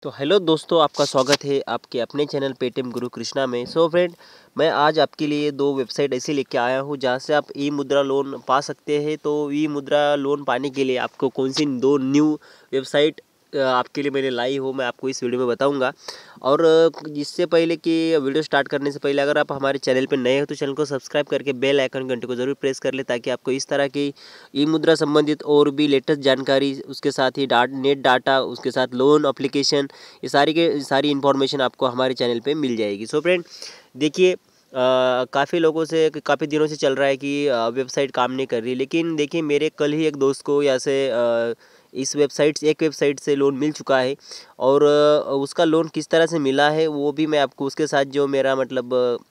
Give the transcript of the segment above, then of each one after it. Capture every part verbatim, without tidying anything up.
तो हेलो दोस्तों, आपका स्वागत है आपके अपने चैनल पेटीएम गुरु कृष्णा में। सो फ्रेंड, मैं आज आपके लिए दो वेबसाइट ऐसी लेके आया हूँ जहाँ से आप ई मुद्रा लोन पा सकते हैं। तो ई मुद्रा लोन पाने के लिए आपको कौन सी दो न्यू वेबसाइट आपके लिए मैंने लाई हो, मैं आपको इस वीडियो में बताऊंगा। और इससे पहले कि वीडियो स्टार्ट करने से पहले अगर आप हमारे चैनल पर नए हो तो चैनल को सब्सक्राइब करके बेल आइकन घंटे को ज़रूर प्रेस कर ले, ताकि आपको इस तरह की ई मुद्रा संबंधित और भी लेटेस्ट जानकारी, उसके साथ ही डाट नेट डाटा, उसके साथ लोन एप्लीकेशन, ये सारी के सारी इन्फॉर्मेशन आपको हमारे चैनल पे मिल जाएगी। सो फ्रेंड देखिए, काफ़ी लोगों से काफ़ी दिनों से चल रहा है कि वेबसाइट काम नहीं कर रही, लेकिन देखिए मेरे कल ही एक दोस्त को यहाँ से आ, इस वेबसाइट से एक वेबसाइट से लोन मिल चुका है। और उसका लोन किस तरह से मिला है वो भी मैं आपको, उसके साथ जो मेरा मतलब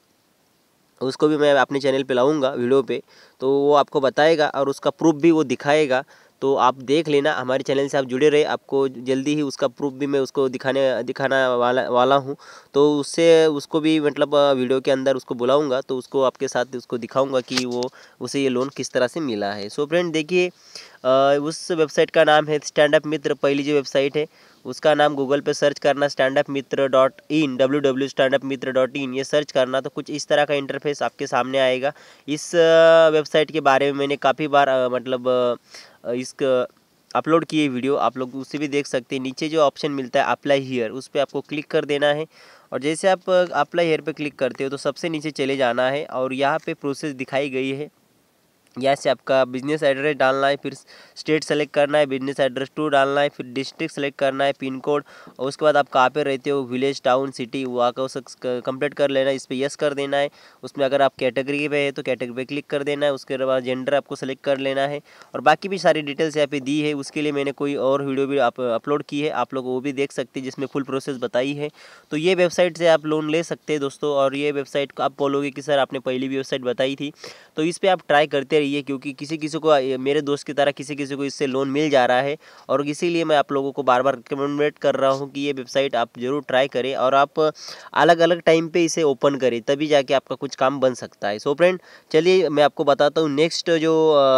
उसको भी मैं अपने चैनल पे लाऊंगा वीडियो पे, तो वो आपको बताएगा और उसका प्रूफ भी वो दिखाएगा। तो आप देख लेना, हमारे चैनल से आप जुड़े रहे, आपको जल्दी ही उसका प्रूफ भी मैं उसको दिखाने दिखाना वाला वाला हूँ। तो उससे उसको भी मतलब वीडियो के अंदर उसको बुलाऊंगा, तो उसको आपके साथ उसको दिखाऊंगा कि वो उसे ये लोन किस तरह से मिला है। सो फ्रेंड देखिए, उस वेबसाइट का नाम है स्टैंड अप मित्र। पहली जो वेबसाइट है उसका नाम गूगल पे सर्च करना stand up Mitra dot in, W W stand up Mitra dot in, ये सर्च करना तो कुछ इस तरह का इंटरफेस आपके सामने आएगा। इस वेबसाइट के बारे में मैंने काफ़ी बार मतलब इसका अपलोड किए वीडियो, आप लोग उसे भी देख सकते हैं। नीचे जो ऑप्शन मिलता है अप्लाई हियर, उस पर आपको क्लिक कर देना है। और जैसे आप अप्लाई हियर पे क्लिक करते हो तो सबसे नीचे चले जाना है और यहाँ पे प्रोसेस दिखाई गई है। यहाँ से आपका बिजनेस एड्रेस डालना है, फिर स्टेट सेलेक्ट करना है, बिजनेस एड्रेस टू डालना है, फिर डिस्ट्रिक्ट सेलेक्ट करना है, पिन कोड, और उसके बाद आप कहाँ पे रहते हो, विलेज, टाउन, सिटी, वहाँ का उसे कंप्लीट कर लेना है। इस पर यस कर देना है। उसमें अगर आप कैटेगरी पे है तो कैटेगरी पे क्लिक कर देना है। उसके बाद जेंडर आपको सेलेक्ट कर लेना है और बाकी भी सारी डिटेल्स यहाँ पे दी है। उसके लिए मैंने कोई और वीडियो भी आप अपलोड की है, आप लोग वो भी देख सकते हैं जिसमें फुल प्रोसेस बताई है। तो ये वेबसाइट से आप लोन ले सकते हैं दोस्तों। और ये वेबसाइट को आप बोलोगे कि सर आपने पहली भी वेबसाइट बताई थी, तो इस पर आप ट्राई करते रहिए, क्योंकि किसी किसी को, मेरे दोस्त की तरह किसी किसी को इससे लोन मिल जा रहा है। और इसीलिए मैं आप लोगों को बार बार रिकमेंड कर रहा हूँ कि ये वेबसाइट आप जरूर ट्राई करें और आप अलग अलग टाइम पे इसे ओपन करें, तभी जाके आपका कुछ काम बन सकता है। सो फ्रेंड चलिए मैं आपको बताता हूँ नेक्स्ट जो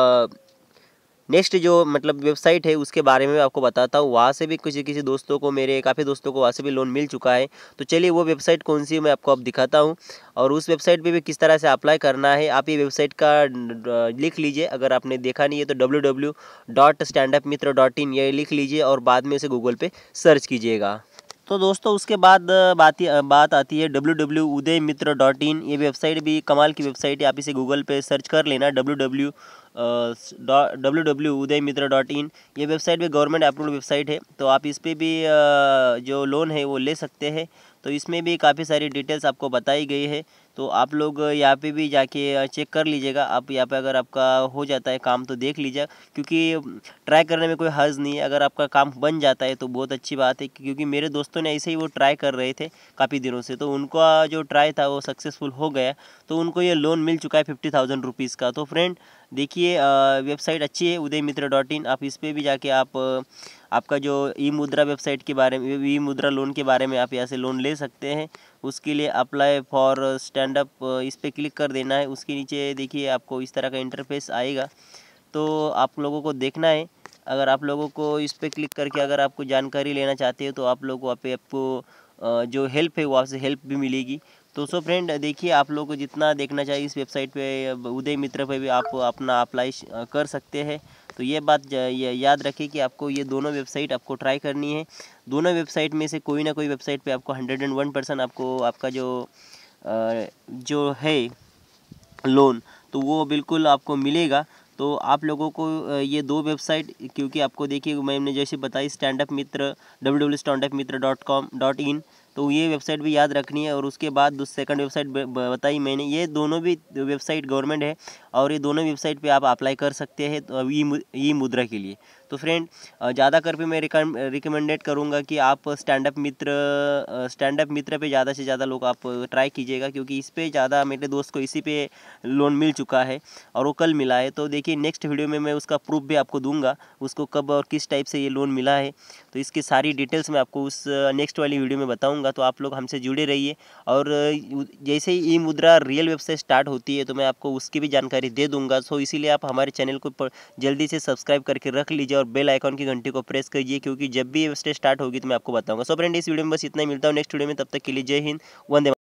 नेक्स्ट जो मतलब वेबसाइट है उसके बारे में आपको बताता हूँ। वहाँ से भी किसी किसी दोस्तों को, मेरे काफ़ी दोस्तों को वहाँ से भी लोन मिल चुका है। तो चलिए वो वेबसाइट कौन सी है मैं आपको अब दिखाता हूँ और उस वेबसाइट पे भी किस तरह से अप्लाई करना है। आप ये वेबसाइट का लिख लीजिए, अगर आपने देखा नहीं है तो W W W dot stand up Mitra dot in ये लिख लीजिए और बाद में इसे गूगल पे सर्च कीजिएगा। तो दोस्तों उसके बाद बात बात आती है W W W Uday Mitra dot in. ये वेबसाइट भी कमाल की वेबसाइट है, आप इसे गूगल पे सर्च कर लेना W W W W Uday Mitra dot in. ये वेबसाइट भी गवर्नमेंट अप्रूव्ड वेबसाइट है, तो आप इस पर भी जो लोन है वो ले सकते हैं। तो इसमें भी काफ़ी सारी डिटेल्स आपको बताई गई है, तो आप लोग यहाँ पे भी जाके चेक कर लीजिएगा। आप यहाँ पे अगर आपका हो जाता है काम तो देख लीजिए, क्योंकि ट्राई करने में कोई हर्ज नहीं है। अगर आपका काम बन जाता है तो बहुत अच्छी बात है, क्योंकि मेरे दोस्तों ने ऐसे ही वो ट्राई कर रहे थे काफ़ी दिनों से, तो उनका जो ट्राई था वो सक्सेसफुल हो गया, तो उनको ये लोन मिल चुका है फिफ्टी थाउजेंड रुपीज़ का। तो फ्रेंड देखिए, वेबसाइट अच्छी है उदय मित्र डॉट इन, आप इस पर भी जाके आप आपका जो ई मुद्रा वेबसाइट के बारे में, ई मुद्रा लोन के बारे में आप यहाँ से लोन ले सकते हैं। उसके लिए अप्लाई फॉर स्टैंड अप इस पर क्लिक कर देना है। उसके नीचे देखिए आपको इस तरह का इंटरफेस आएगा, तो आप लोगों को देखना है। अगर आप लोगों को इस पर क्लिक करके अगर आपको जानकारी लेना चाहते हो तो आप लोग वहाँ पे आपको जो हेल्प है वहाँ से हेल्प भी मिलेगी। तो सो फ्रेंड देखिए, आप लोग को जितना देखना चाहिए इस वेबसाइट पे, उदय मित्र पे भी आप अपना अप्लाई कर सकते हैं। तो ये बात ये याद रखिए कि आपको ये दोनों वेबसाइट आपको ट्राई करनी है। दोनों वेबसाइट में से कोई ना कोई वेबसाइट पे आपको हंड्रेड एंड वन परसेंट आपको आपका जो जो है लोन, तो वो बिल्कुल आपको मिलेगा। तो आप लोगों को ये दो वेबसाइट, क्योंकि आपको देखिए मैंने जैसे बताई stand up Mitra W W stand up Mitra dot com dot in, तो ये वेबसाइट भी याद रखनी है। और उसके बाद सेकंड वेबसाइट बताई मैंने, ये दोनों भी वेबसाइट गवर्नमेंट है और ये दोनों वेबसाइट पे आप अप्लाई कर सकते हैं तो ई मुद्रा के लिए। तो फ्रेंड ज़्यादा कर पे मैं रिकमेंडेड करूँगा कि आप stand up Mitra stand up Mitra पे ज़्यादा से ज़्यादा लोग आप ट्राई कीजिएगा, क्योंकि इस पर ज़्यादा, मेरे दोस्त को इसी पे लोन मिल चुका है और वो कल मिला है। तो देखिए नेक्स्ट वीडियो में मैं उसका प्रूफ भी आपको दूंगा, उसको कब और किस टाइप से ये लोन मिला है। तो तो इसकी सारी डिटेल्स मैं आपको उस नेक्स्ट वाली वीडियो में बताऊँगा। तो आप लोग हमसे जुड़े रहिए, और जैसे ही ई मुद्रा रियल वेबसाइट स्टार्ट होती है तो मैं आपको उसकी भी जानकारी दे दूँगा। सो इसीलिए आप हमारे चैनल को जल्दी से सब्सक्राइब करके रख लीजिए और बेल आइकॉन की घंटी को प्रेस कीजिए, क्योंकि जब भी वेबसाइट स्टार्ट होगी तो मैं आपको बताऊँगा। सो फ्रेंड, इस वीडियो में बस इतना ही, मिलता हूँ नेक्स्ट वीडियो में, तब तक के लिए जय हिंद, वंदे।